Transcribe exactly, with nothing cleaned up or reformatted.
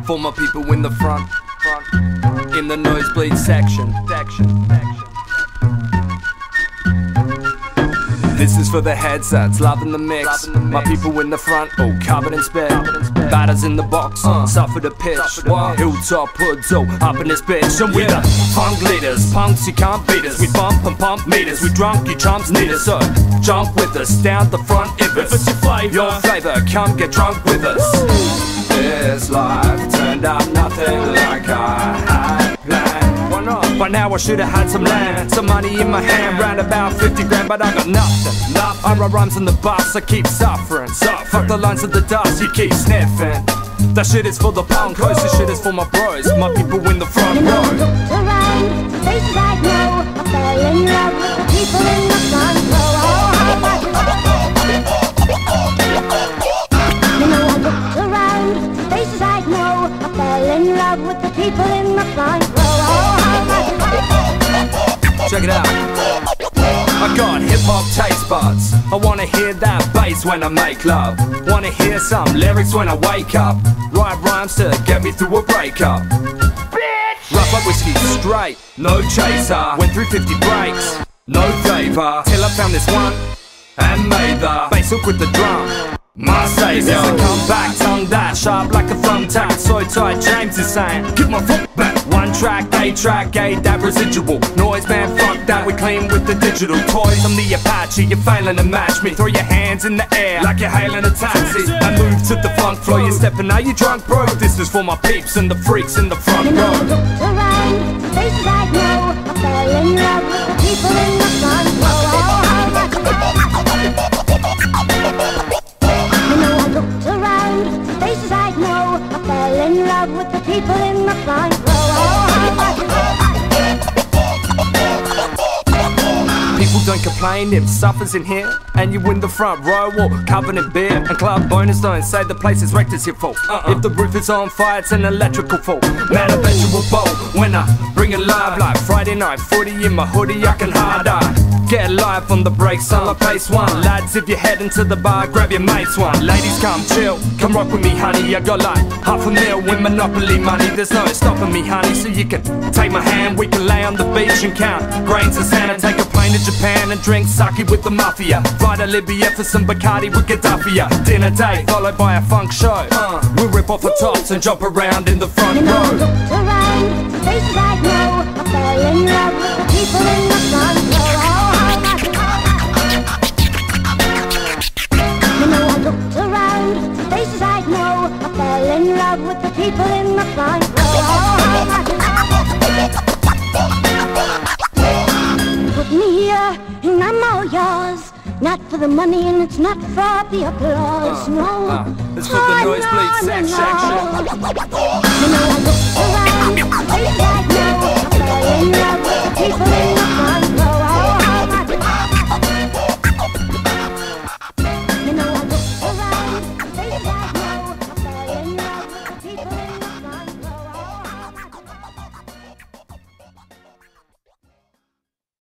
For my people in the front, front, in the nosebleed section, section, section. This is for the headsets, loving the mix. Loving the mix. My people in the front, all covered in spit. Batters in the box, uh, suffer the pitch. What? Hilltop hoods, all up in this bitch. And we're the funk leaders, punks you can't beat us. We bump and pump meters, we drunk, you chumps need us. So jump with us, down the front if it's, if it's your flavor. Your flavor, come get drunk with us. Woo! This life turned out nothing like I had planned. Why not? By now I should've had some land, some money in my hand, round about fifty grand, but I got nothing. nothing. I write rhymes on the bus, I keep suffering. suffering. Fuck the lines of the dust, you keep sniffing. That shit is for the punkos, this shit is for my bros, my people in the front you know, row. I looked around, faces I know, I fell in love with the people in the front row. Oh, how much you know, I looked around, faces I know, I fell in love with the people in the front row. Oh, how much check it out. I got hip-hop taste buds. I wanna hear that bass when I make love. Wanna hear some lyrics when I wake up. Write rhymes to get me through a breakup. Bitch! Rough up whiskey straight, no chaser. Went through fifty breaks, no favor. Till I found this one and made the bass hook with the drum. My savior. I come back, tongue that sharp like a thumbtack. So tight, James is saying, give my foot back. One track, A track, A that residual noise, man, fuck that, we clean with the digital toys. I'm the Apache, you're failing to match me. Throw your hands in the air like you're hailing a taxi. I move to the funk floor, you're stepping out, you drunk bro. This is for my peeps and the freaks in the front you know, row. I looked around, faces I know, I fell in love with the people in the front row. Oh, how much you know, I looked around, faces I know, I fell in love with the people in the front row. People don't complain if suffers in here and you in the front row or covered in beer. And club bonus don't say the place is wrecked, it's your fault. uh-uh. If the roof is on fire, it's an electrical fault. Man, I bet you will bowl when I bring it live. Like Friday night footy in my hoodie, I can hard eye. Get live on the brakes, on my pace one. Lads, if you're heading to the bar, grab your mates one. Ladies, come chill, come rock with me, honey. I got like half a mil with Monopoly money. There's no stopping me, honey, so you can take my hand. We can lay on the beach and count grains of sand. And take a plane to Japan and drink sake with the mafia. Fly to Libya for some Bacardi with Gaddafi. Dinner date followed by a funk show. uh, We'll rip off the tops and jump around in the front you know, row. I looked around, faces I know, I fell in love with the people in the front row. Oh, how much you know, I looked around, faces I know, I fell in love with the people in the front row. Oh, how much put me here and I'm all yours. Not for the money and it's not for the applause, uh, no. uh, It's for the oh, nosebleed no, sex no, section. no. You know, I looked around.